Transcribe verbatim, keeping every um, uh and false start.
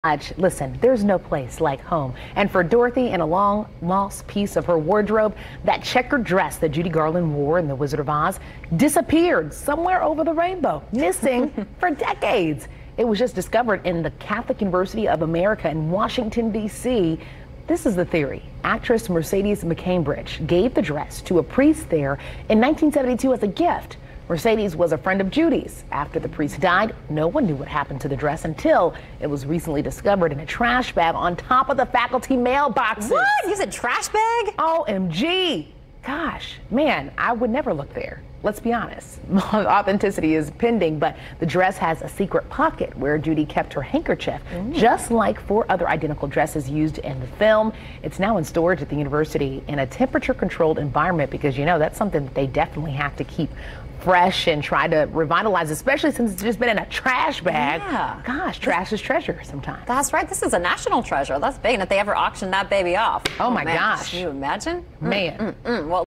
Lodge. Listen, there's no place like home. And for Dorothy, in a long lost piece of her wardrobe, that checkered dress that Judy Garland wore in The Wizard of Oz disappeared somewhere over the rainbow, missing for decades. It was just discovered in the Catholic University of America in Washington, D C This is the theory. Actress Mercedes McCambridge gave the dress to a priest there in nineteen seventy-two as a gift. Mercedes was a friend of Judy's. After the priest died, no one knew what happened to the dress until it was recently discovered in a trash bag on top of the faculty mailboxes. What? You said trash bag? O M G. Gosh, man, I would never look there. Let's be honest. Authenticity is pending, but the dress has a secret pocket where Judy kept her handkerchief, mm. just like four other identical dresses used in the film. It's now in storage at the university in a temperature-controlled environment because, you know, that's something that they definitely have to keep fresh and try to revitalize, especially since it's just been in a trash bag. Yeah. Gosh, trash is treasure sometimes. That's right. This is a national treasure. That's big. And if they ever auction that baby off. Oh, my man, gosh. Can you imagine? Man. Mm, mm, mm. Well,